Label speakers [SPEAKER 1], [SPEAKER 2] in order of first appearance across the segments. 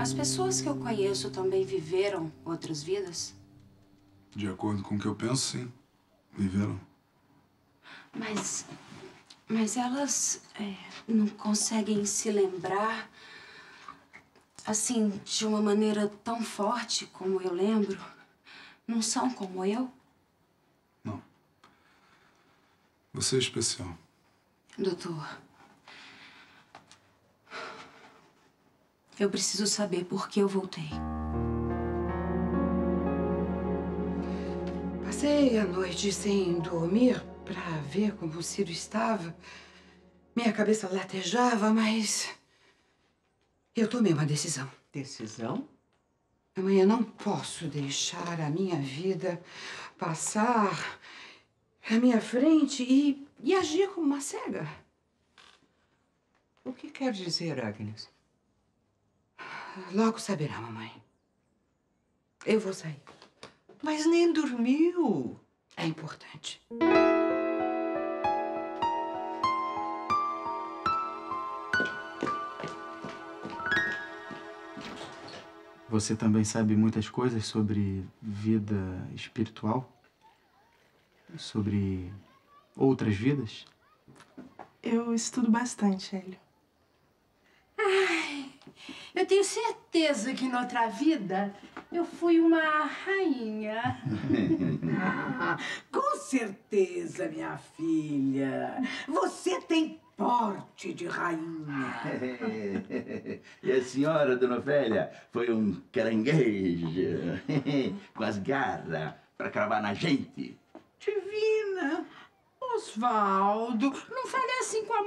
[SPEAKER 1] As pessoas que eu conheço também viveram outras vidas?
[SPEAKER 2] De acordo com o que eu penso, sim. Viveram.
[SPEAKER 1] Mas elas não conseguem se lembrar, assim, de uma maneira tão forte como eu lembro? Não são como eu?
[SPEAKER 2] Não. Você é especial.
[SPEAKER 1] Doutor, eu preciso saber por que eu voltei.
[SPEAKER 3] Passei a noite sem dormir pra ver como o Ciro estava. Minha cabeça latejava, mas eu tomei uma decisão.
[SPEAKER 4] Decisão?
[SPEAKER 3] Amanhã não posso deixar a minha vida passar à minha frente e agir como uma cega.
[SPEAKER 4] O que quer dizer, Agnes?
[SPEAKER 3] Logo saberá, mamãe. Eu vou sair.
[SPEAKER 4] Mas nem dormiu.
[SPEAKER 3] É importante.
[SPEAKER 5] Você também sabe muitas coisas sobre vida espiritual? Sobre outras vidas?
[SPEAKER 6] Eu estudo bastante, Hélio.
[SPEAKER 7] Ai, eu tenho certeza que noutra vida eu fui uma rainha.
[SPEAKER 8] Com certeza, minha filha. Você tem porte de rainha.
[SPEAKER 9] E a senhora, dona Ofélia, foi um caranguejo com as garras para cravar na gente.
[SPEAKER 8] Divina. Osvaldo, não fale assim com a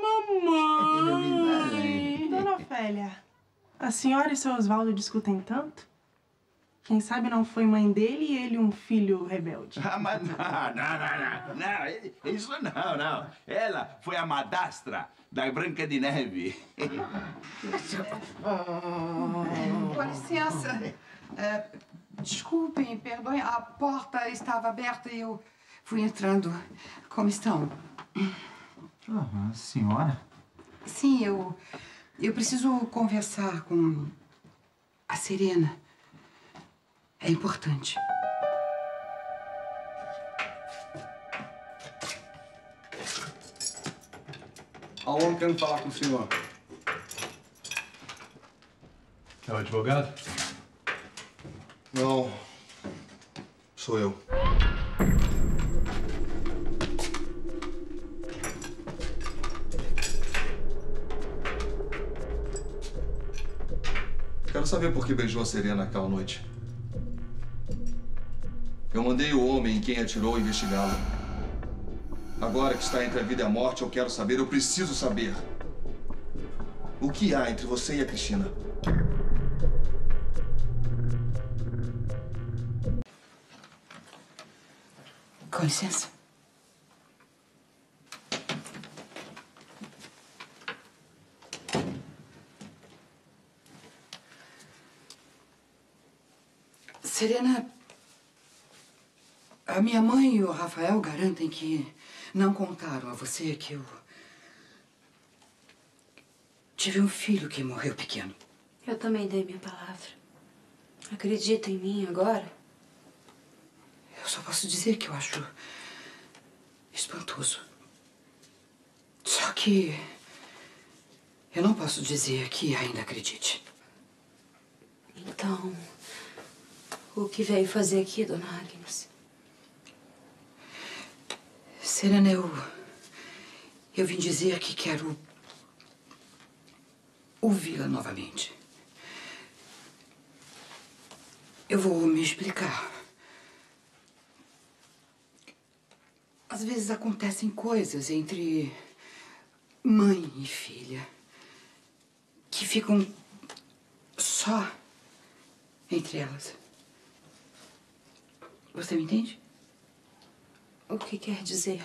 [SPEAKER 8] mamãe.
[SPEAKER 6] Dona Ofélia, a senhora e seu Osvaldo discutem tanto? Quem sabe não foi mãe dele e ele um filho rebelde?
[SPEAKER 9] Ah, mas não, isso não. Ela foi a madrastra da Branca de Neve.
[SPEAKER 3] Com licença. Desculpem, perdoem. A porta estava aberta e eu fui entrando. Como estão?
[SPEAKER 5] A senhora?
[SPEAKER 3] Sim, eu preciso conversar com a Serena. É importante.
[SPEAKER 2] Há um homem querendo falar com o senhor.
[SPEAKER 10] É o advogado?
[SPEAKER 2] Não. Sou eu. Quero saber por que beijou a Serena naquela noite. Eu mandei o homem em quem atirou investigá-lo. Agora que está entre a vida e a morte, eu quero saber, eu preciso saber. O que há entre você e a Cristina?
[SPEAKER 3] Com licença. Serena, a minha mãe e o Rafael garantem que não contaram a você que eu tive um filho que morreu pequeno.
[SPEAKER 1] Eu também dei minha palavra. Acredita em mim agora?
[SPEAKER 3] Eu só posso dizer que eu acho espantoso. Só que eu não posso dizer que ainda acredite.
[SPEAKER 1] Então, o que veio fazer aqui, dona Agnes?
[SPEAKER 3] Serena, eu vim dizer que quero ouvi-la novamente. Eu vou me explicar. Às vezes acontecem coisas entre mãe e filha que ficam só entre elas. Você me entende?
[SPEAKER 1] O que quer dizer?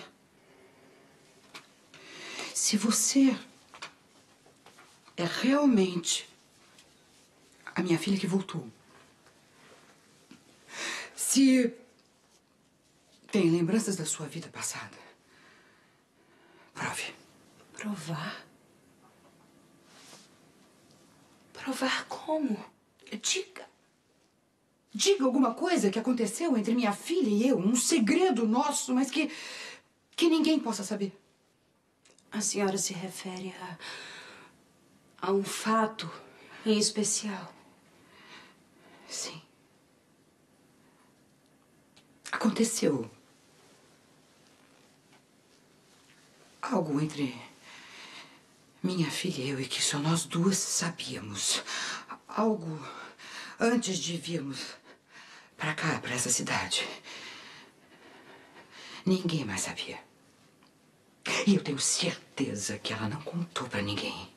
[SPEAKER 3] Se você é realmente a minha filha que voltou, se tem lembranças da sua vida passada, prove.
[SPEAKER 1] Provar? Provar como?
[SPEAKER 3] Diga alguma coisa que aconteceu entre minha filha e eu. Um segredo nosso, mas que ninguém possa saber.
[SPEAKER 1] A senhora se refere a um fato em especial?
[SPEAKER 3] Sim. Aconteceu algo entre minha filha e eu e que só nós duas sabíamos. Algo antes de virmos pra cá, pra essa cidade. Ninguém mais sabia. E eu tenho certeza que ela não contou pra ninguém.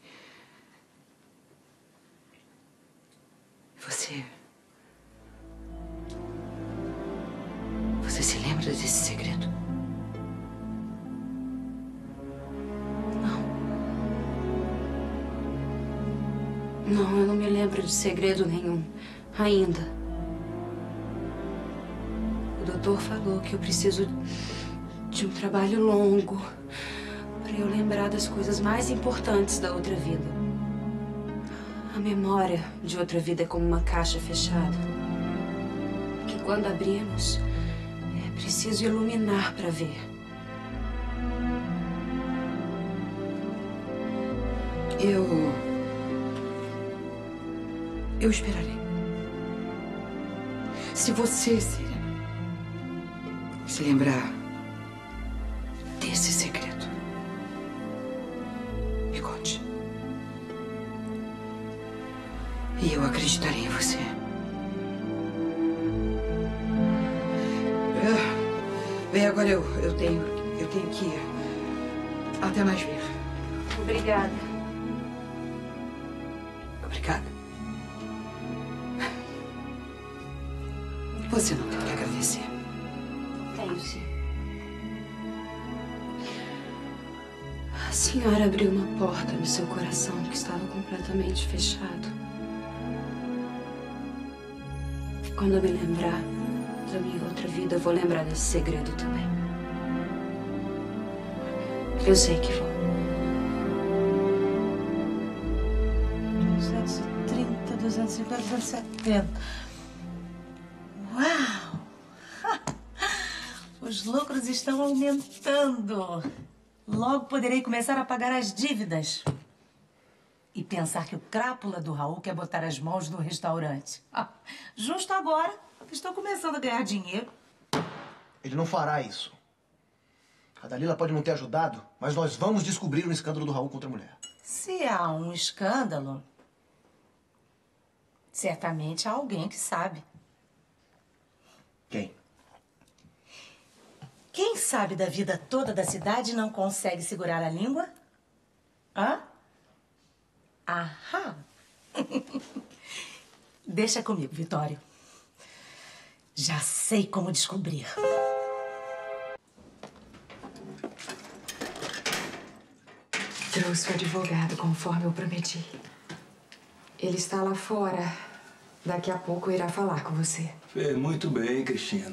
[SPEAKER 3] Você se lembra desse segredo?
[SPEAKER 1] Não, eu não me lembro de segredo nenhum. Ainda. O doutor falou que eu preciso de um trabalho longo para eu lembrar das coisas mais importantes da outra vida. A memória de outra vida é como uma caixa fechada, que quando abrimos, é preciso iluminar para ver.
[SPEAKER 3] Eu esperarei. Se você se lembrar desse segredo, me conte. E eu acreditarei em você. Bem, agora eu tenho que ir. Até mais ver.
[SPEAKER 1] Obrigada.
[SPEAKER 3] Obrigada. Você não tem que agradecer.
[SPEAKER 1] Tenho sim. A senhora abriu uma porta no seu coração que estava completamente fechado. Quando eu me lembrar da minha outra vida, eu vou lembrar desse segredo também. Eu sei que vou.
[SPEAKER 7] 230, 250, 270. Uau! Os lucros estão aumentando. Logo poderei começar a pagar as dívidas. E pensar que o crápula do Raul quer botar as mãos no restaurante. Justo agora que estou começando a ganhar dinheiro.
[SPEAKER 11] Ele não fará isso. A Dalila pode não ter ajudado, mas nós vamos descobrir o escândalo do Raul contra a mulher.
[SPEAKER 7] Se há um escândalo, certamente há alguém que sabe.
[SPEAKER 11] Quem?
[SPEAKER 7] Quem sabe da vida toda da cidade e não consegue segurar a língua? Hã? Aham. Deixa comigo, Vitório. Já sei como descobrir.
[SPEAKER 3] Trouxe o advogado, conforme eu prometi. Ele está lá fora. Daqui a pouco irá falar com você.
[SPEAKER 10] Fez muito bem, Cristina.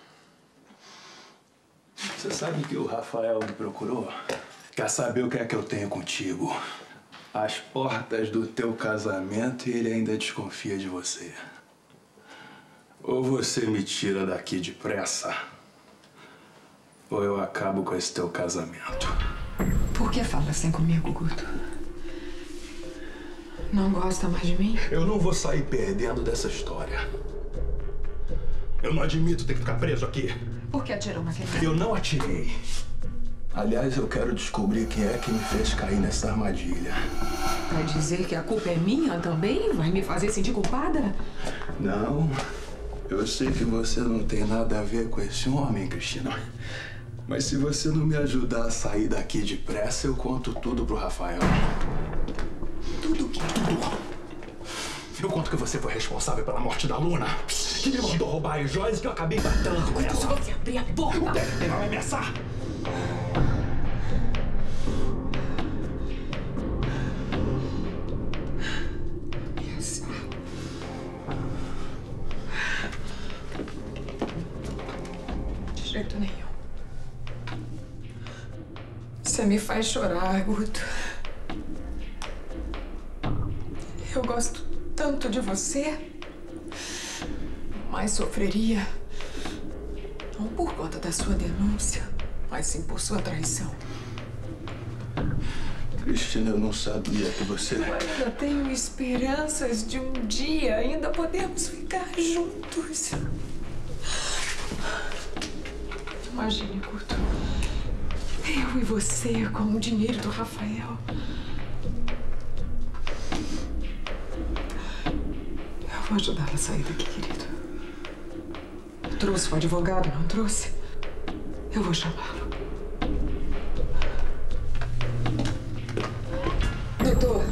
[SPEAKER 10] Você sabe que o Rafael me procurou? Quer saber o que é que eu tenho contigo? Às portas do teu casamento e ele ainda desconfia de você. Ou você me tira daqui depressa, ou eu acabo com esse teu casamento.
[SPEAKER 3] Por que fala assim comigo, Guto? Não gosta mais de mim?
[SPEAKER 10] Eu não vou sair perdendo dessa história. Eu não admito ter que ficar preso aqui.
[SPEAKER 3] Por que atirou naquele cara?
[SPEAKER 10] Eu não atirei. Aliás, eu quero descobrir quem é que me fez cair nessa armadilha.
[SPEAKER 3] Vai dizer que a culpa é minha também? Vai me fazer sentir culpada?
[SPEAKER 10] Não. Eu sei que você não tem nada a ver com esse homem, Cristina. Mas se você não me ajudar a sair daqui depressa, eu conto tudo pro Rafael.
[SPEAKER 3] Tudo o quê?
[SPEAKER 10] Tudo. Eu conto que você foi responsável pela morte da Luna. Que me mandou roubar as joias que eu acabei matando ela.
[SPEAKER 3] Se você abrir a boca...
[SPEAKER 10] O Derek vai me ameaçar.
[SPEAKER 3] De jeito nenhum. Você me faz chorar, Guto. Eu gosto tanto de você, mais sofreria. Não por conta da sua denúncia, mas sim por sua traição.
[SPEAKER 10] Cristina, eu não sabia que você...
[SPEAKER 3] Eu ainda tenho esperanças de um dia ainda podermos ficar juntos. Imagine, Guto. Eu e você com o dinheiro do Rafael. Eu vou ajudá-la a sair daqui, querido. Trouxe o advogado, não trouxe? Eu vou chamá-lo. Doutor.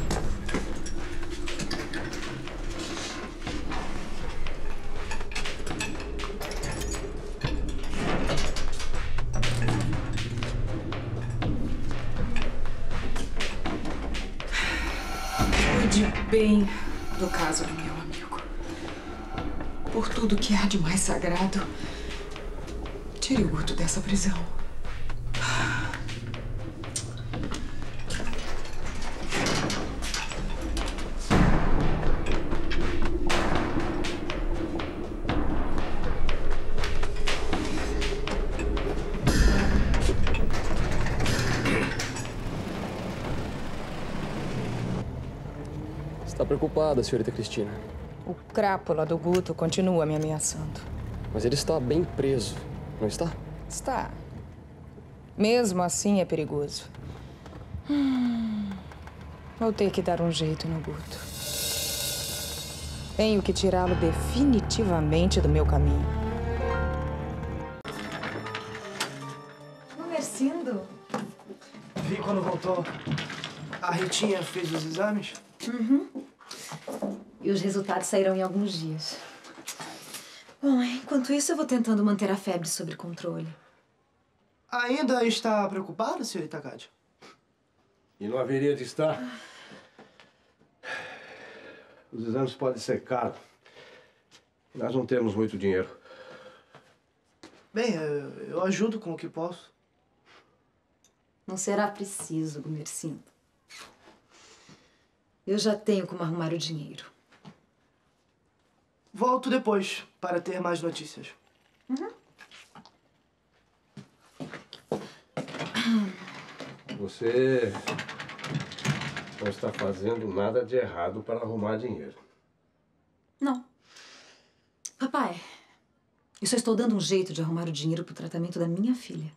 [SPEAKER 3] Cuide bem do caso do meu amigo. Por tudo que há de mais sagrado, tire o Guto dessa prisão.
[SPEAKER 12] Está preocupada, senhorita Cristina.
[SPEAKER 13] O crápula do Guto continua me ameaçando.
[SPEAKER 12] Mas ele está bem preso, não está?
[SPEAKER 13] Está. Mesmo assim é perigoso. Vou ter que dar um jeito no Guto. Tenho que tirá-lo definitivamente do meu caminho.
[SPEAKER 14] Gumercindo?
[SPEAKER 11] Vi quando voltou. A Ritinha fez os exames?
[SPEAKER 14] Uhum. E os resultados sairão em alguns dias. Bom, enquanto isso, eu vou tentando manter a febre sob controle.
[SPEAKER 11] Ainda está preocupada, senhorita Kátia?
[SPEAKER 15] E não haveria de estar. Os exames podem ser caros. Nós não temos muito dinheiro.
[SPEAKER 11] Bem, eu ajudo com o que posso.
[SPEAKER 14] Não será preciso, Gumercindo. Eu já tenho como arrumar o dinheiro.
[SPEAKER 11] Volto depois, para ter mais notícias.
[SPEAKER 14] Uhum.
[SPEAKER 15] Você não está fazendo nada de errado para arrumar dinheiro.
[SPEAKER 14] Não. Papai, eu só estou dando um jeito de arrumar o dinheiro para o tratamento da minha filha.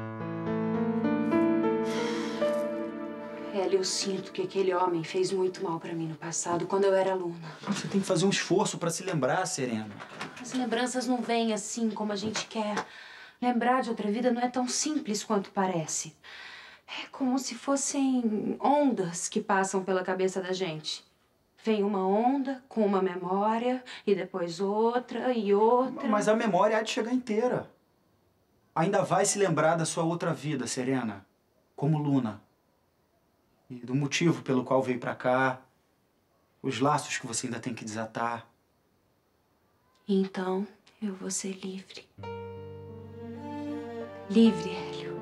[SPEAKER 1] Hélio, eu sinto que aquele homem fez muito mal pra mim no passado, quando eu era aluna.
[SPEAKER 16] Você tem que fazer um esforço pra se lembrar, Serena.
[SPEAKER 1] As lembranças não vêm assim como a gente quer. Lembrar de outra vida não é tão simples quanto parece. É como se fossem ondas que passam pela cabeça da gente. Vem uma onda com uma memória, e depois outra e outra.
[SPEAKER 16] Mas a memória há de chegar inteira. Ainda vai se lembrar da sua outra vida, Serena. Como Luna. E do motivo pelo qual veio pra cá. Os laços que você ainda tem que desatar.
[SPEAKER 1] Então, eu vou ser livre. Livre, Hélio.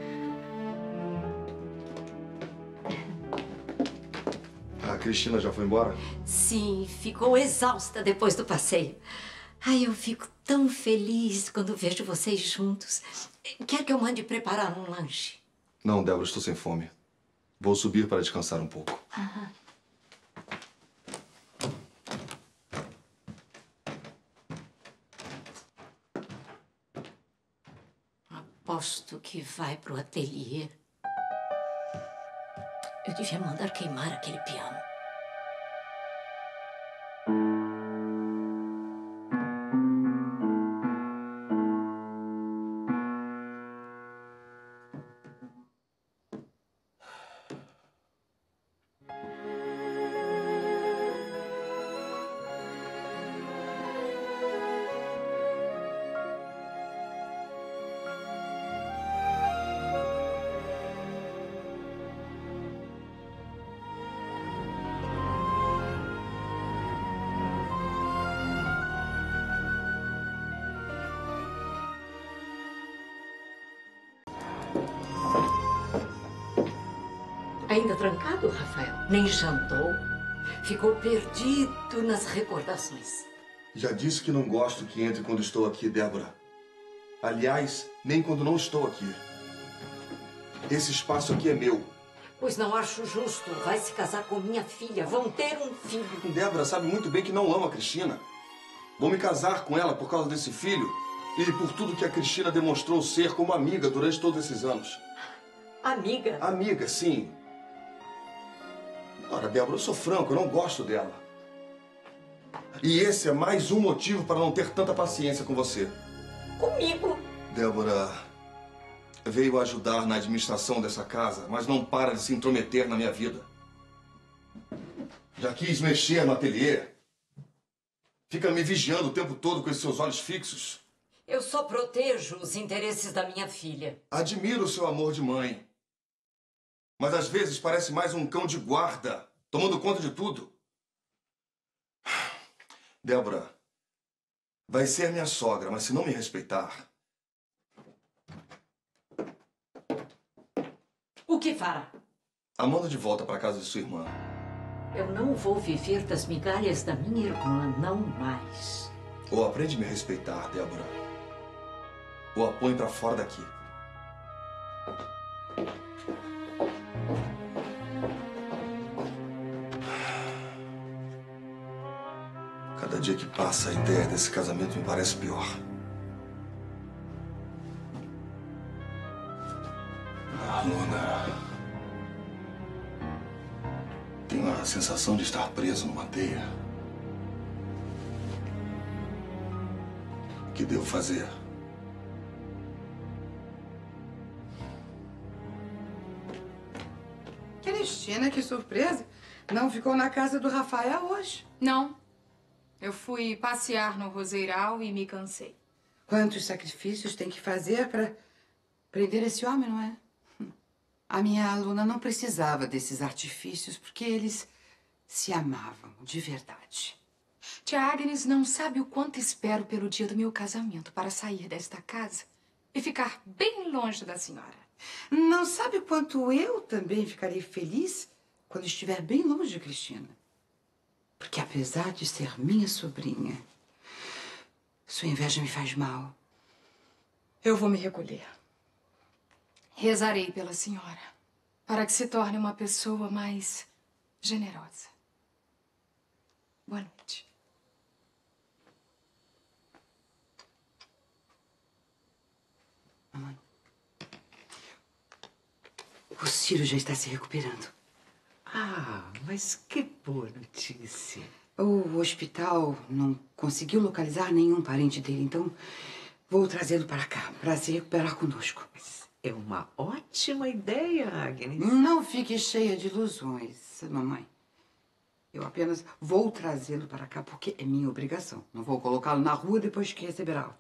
[SPEAKER 2] A Cristina já foi embora?
[SPEAKER 17] Sim, ficou exausta depois do passeio. Ai, eu fico tão feliz quando vejo vocês juntos. Quer que eu mande preparar um lanche?
[SPEAKER 2] Não, Débora, estou sem fome. Vou subir para descansar um pouco.
[SPEAKER 17] Aham. Aposto que vai pro ateliê. Eu devia mandar queimar aquele piano. Ainda trancado, Rafael? Nem jantou? ficou perdido nas recordações.
[SPEAKER 2] Já disse que não gosto que entre quando estou aqui, Débora. Aliás, nem quando não estou aqui. Esse espaço aqui é meu.
[SPEAKER 17] Pois não acho justo. Vai se casar com minha filha. Vão ter um filho.
[SPEAKER 2] Débora sabe muito bem que não amo a Cristina. Vou me casar com ela por causa desse filho e por tudo que a Cristina demonstrou ser como amiga durante todos esses anos.
[SPEAKER 17] Amiga?
[SPEAKER 2] Amiga, sim. Ora, Débora, eu sou franco, eu não gosto dela. E esse é mais um motivo para não ter tanta paciência com você.
[SPEAKER 17] Comigo?
[SPEAKER 2] Débora veio ajudar na administração dessa casa, mas não para de se intrometer na minha vida. Já quis mexer no ateliê. Fica me vigiando o tempo todo com esses seus olhos fixos.
[SPEAKER 17] Eu só protejo os interesses da minha filha.
[SPEAKER 2] Admiro o seu amor de mãe. Mas às vezes parece mais um cão de guarda, tomando conta de tudo. Débora, vai ser minha sogra, mas se não me respeitar...
[SPEAKER 17] O que fará?
[SPEAKER 2] A manda de volta para casa de sua irmã.
[SPEAKER 17] Eu não vou viver das migalhas da minha irmã, não mais.
[SPEAKER 2] Ou aprende a me respeitar, Débora, ou a põe para fora daqui. Cada dia que passa, a ideia desse casamento me parece pior.
[SPEAKER 10] Luna.
[SPEAKER 2] Tenho a sensação de estar preso numa teia. O que devo fazer?
[SPEAKER 3] Cristina, que surpresa. Não ficou na casa do Rafael hoje?
[SPEAKER 13] Não. Eu fui passear no Roseiral e me cansei.
[SPEAKER 3] Quantos sacrifícios tem que fazer para prender esse homem, não é? A minha aluna não precisava desses artifícios porque eles se amavam de verdade.
[SPEAKER 13] Tia Agnes não sabe o quanto espero pelo dia do meu casamento para sair desta casa e ficar bem longe da senhora.
[SPEAKER 3] Não sabe o quanto eu também ficarei feliz quando estiver bem longe de Cristina. Porque apesar de ser minha sobrinha, sua inveja me faz mal.
[SPEAKER 13] Eu vou me recolher. Rezarei pela senhora para que se torne uma pessoa mais generosa. Boa noite.
[SPEAKER 3] Mamãe, o Ciro já está se recuperando.
[SPEAKER 4] Ah, mas que boa notícia.
[SPEAKER 3] O hospital não conseguiu localizar nenhum parente dele, então vou trazê-lo para cá, para se recuperar conosco.
[SPEAKER 4] É uma ótima ideia, Agnes.
[SPEAKER 3] Não fique cheia de ilusões, mamãe. Eu apenas vou trazê-lo para cá porque é minha obrigação. Não vou colocá-lo na rua depois que receber alta.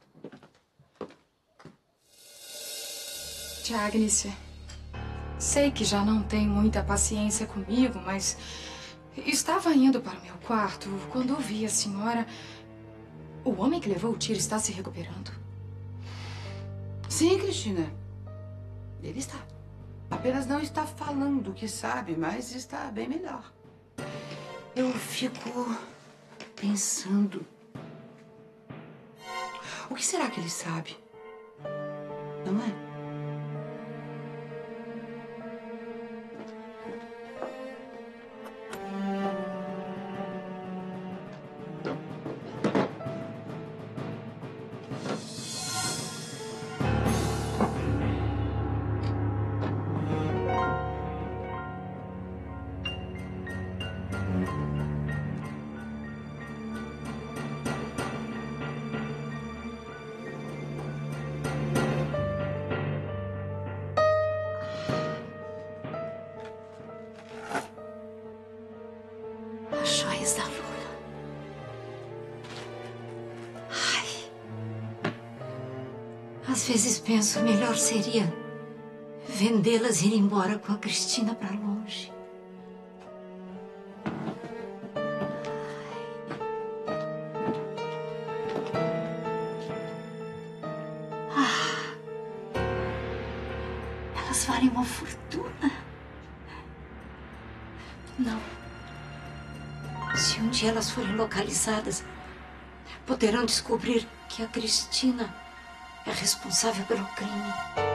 [SPEAKER 13] Tia Agnes, sei que já não tem muita paciência comigo, mas estava indo para o meu quarto quando ouvi a senhora. O homem que levou o tiro está se recuperando.
[SPEAKER 3] Sim, Cristina. Ele está. Apenas não está falando o que sabe, mas está bem melhor. Eu fico pensando... O que será que ele sabe? Não é?
[SPEAKER 17] As joias da Luna. Ai. Às vezes penso, melhor seria vendê-las e ir embora com a Cristina para longe. Elas valem uma fortuna.
[SPEAKER 13] Não.
[SPEAKER 17] onde elas forem localizadas, poderão descobrir que a Cristina é responsável pelo crime.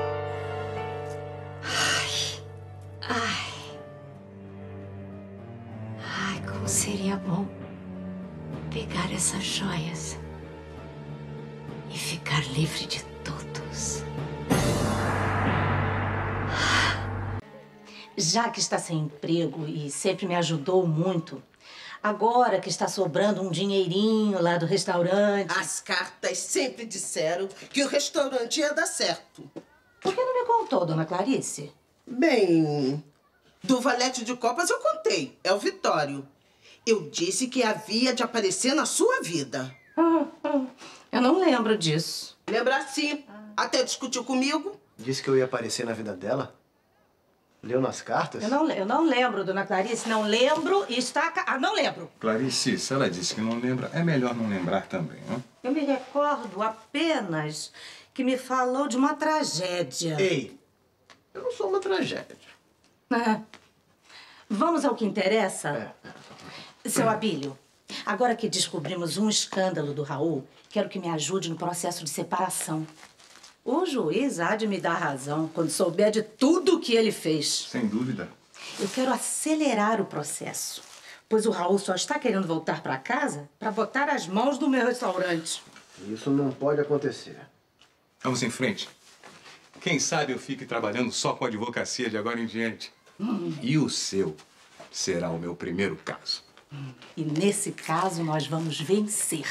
[SPEAKER 17] Ai, como seria bom pegar essas joias e ficar livre de todos.
[SPEAKER 7] Já que está sem emprego e sempre me ajudou muito, agora que está sobrando um dinheirinho lá do restaurante...
[SPEAKER 18] As cartas sempre disseram que o restaurante ia dar certo.
[SPEAKER 7] Por que não me contou, dona Clarice?
[SPEAKER 18] Bem, do valete de copas eu contei. É o Vitório. Eu disse que havia de aparecer na sua vida.
[SPEAKER 7] Eu não lembro disso.
[SPEAKER 18] Lembra sim. Até discutiu comigo.
[SPEAKER 11] Disse que eu ia aparecer na vida dela? Leu nas cartas?
[SPEAKER 7] Eu não lembro, dona Clarice. Não lembro e está... não lembro.
[SPEAKER 19] Clarice, se ela disse que não lembra, é melhor não lembrar também, não?
[SPEAKER 7] Eu me recordo apenas que me falou de uma tragédia.
[SPEAKER 11] Ei, eu não sou uma tragédia.
[SPEAKER 7] Vamos ao que interessa? Seu Abílio, agora que descobrimos um escândalo do Raul, quero que me ajude no processo de separação. O juiz há de me dar razão quando souber de tudo o que ele fez.
[SPEAKER 19] Sem dúvida.
[SPEAKER 7] Eu quero acelerar o processo, pois o Raul só está querendo voltar para casa para botar as mãos no meu restaurante.
[SPEAKER 11] Isso não pode acontecer.
[SPEAKER 19] Vamos em frente. Quem sabe eu fique trabalhando só com advocacia de agora em diante. E o seu será o meu primeiro caso.
[SPEAKER 7] E nesse caso nós vamos vencer.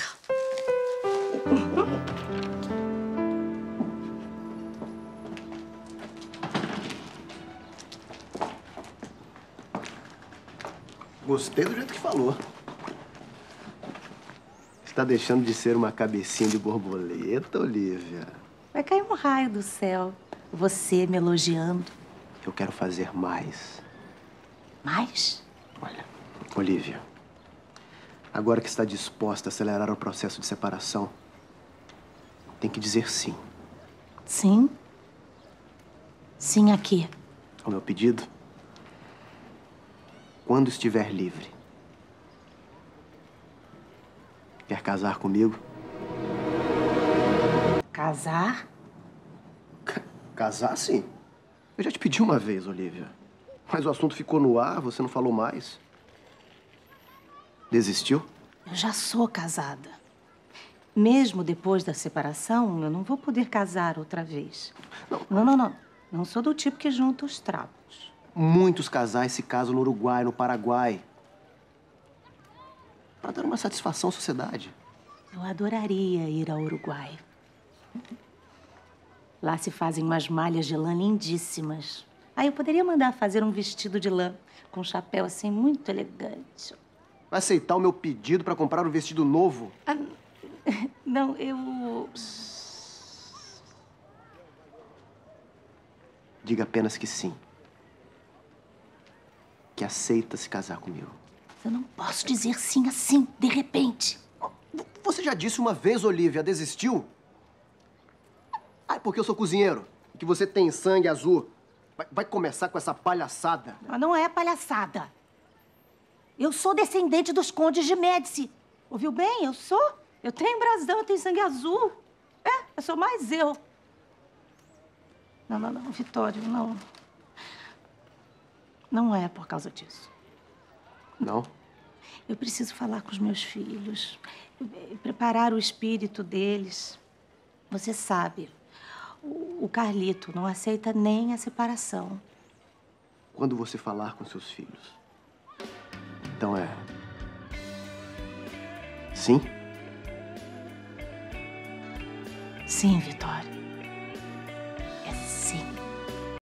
[SPEAKER 11] Gostei do jeito que falou. Está deixando de ser uma cabecinha de borboleta, Olivia?
[SPEAKER 7] Vai cair um raio do céu. Você me elogiando.
[SPEAKER 11] Eu quero fazer mais.
[SPEAKER 7] Mais?
[SPEAKER 11] Olha, Olivia, agora que está disposta a acelerar o processo de separação, tem que dizer sim.
[SPEAKER 7] Sim? Sim a quê?
[SPEAKER 11] Ao meu pedido? Quando estiver livre. Quer casar comigo?
[SPEAKER 7] Casar?
[SPEAKER 11] Casar, sim. Eu já te pedi uma vez, Olivia. Mas o assunto ficou no ar, você não falou mais. Desistiu?
[SPEAKER 7] Eu já sou casada. Mesmo depois da separação, eu não vou poder casar outra vez. Não. Não sou do tipo que junta os trapos.
[SPEAKER 11] Muitos casais se casam no Uruguai, no Paraguai. Para dar uma satisfação à sociedade.
[SPEAKER 7] Eu adoraria ir ao Uruguai. Lá se fazem umas malhas de lã lindíssimas. Aí eu poderia mandar fazer um vestido de lã com um chapéu assim muito elegante.
[SPEAKER 11] Vai aceitar o meu pedido para comprar um vestido novo?
[SPEAKER 7] Não, eu...
[SPEAKER 11] Diga apenas que sim. Que aceita se casar comigo.
[SPEAKER 7] Eu não posso dizer sim assim, de repente.
[SPEAKER 11] Você já disse uma vez, Olivia, desistiu? Ah, é porque eu sou cozinheiro e que você tem sangue azul. Vai começar com essa palhaçada.
[SPEAKER 7] Mas não é palhaçada. Eu sou descendente dos condes de Médici. Ouviu bem? Eu sou. Eu tenho brasão, eu tenho sangue azul. Eu sou mais eu. Não, Vitório, não. Não é por causa disso.
[SPEAKER 11] Não?
[SPEAKER 7] Eu preciso falar com os meus filhos, preparar o espírito deles. Você sabe, o Carlito não aceita nem a separação.
[SPEAKER 11] Quando você falar com seus filhos. Então é... Sim?
[SPEAKER 7] Sim, Vitório.